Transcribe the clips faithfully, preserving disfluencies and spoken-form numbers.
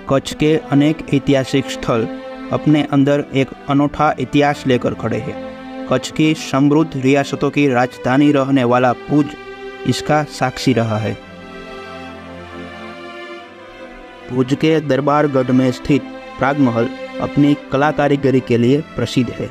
कच्छ के अनेक ऐतिहासिक स्थल अपने अंदर एक अनोखा इतिहास लेकर खड़े हैं। कच्छ की समृद्ध रियासतों की राजधानी रहने वाला भुज इसका साक्षी रहा है। भुज के दरबारगढ़ में स्थित प्रागमहल अपनी कला कारीगरी के लिए प्रसिद्ध है।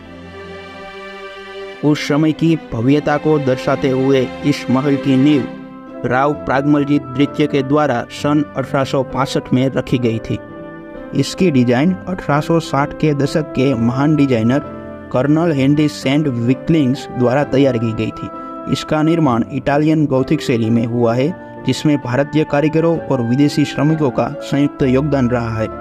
उस समय की भव्यता को दर्शाते हुए इस महल की नींव राव प्रागमलजी द्वितीय के द्वारा सन अठारह सौ बासठ में रखी गई थी। इसकी डिजाइन अठारह सौ साठ के दशक के महान डिजाइनर कर्नल हेनरी सेंट विक्लिंग्स द्वारा तैयार की गई थी। इसका निर्माण इटालियन गौथिक शैली में हुआ है, जिसमें भारतीय कारीगरों और विदेशी श्रमिकों का संयुक्त योगदान रहा है।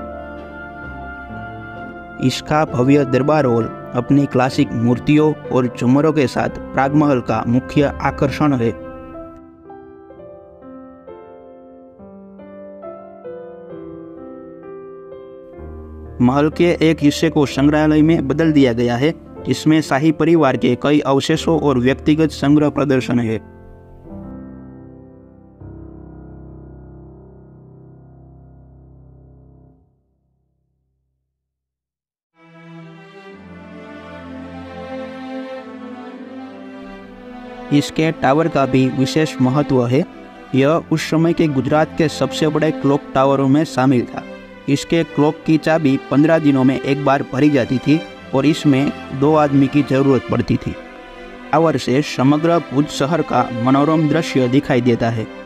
इसका भव्य दरबार हॉल अपनी क्लासिक मूर्तियों और झूमरों के साथ प्रागमहल का मुख्य आकर्षण है। महल के एक हिस्से को संग्रहालय में बदल दिया गया है, जिसमें शाही परिवार के कई अवशेषों और व्यक्तिगत संग्रह प्रदर्शन है। इसके टावर का भी विशेष महत्व है। यह उस समय के गुजरात के सबसे बड़े क्लॉक टावरों में शामिल था। इसके क्लॉक की चाबी पंद्रह दिनों में एक बार भरी जाती थी और इसमें दो आदमी की जरूरत पड़ती थी। टावर से समग्र भुज शहर का मनोरम दृश्य दिखाई देता है।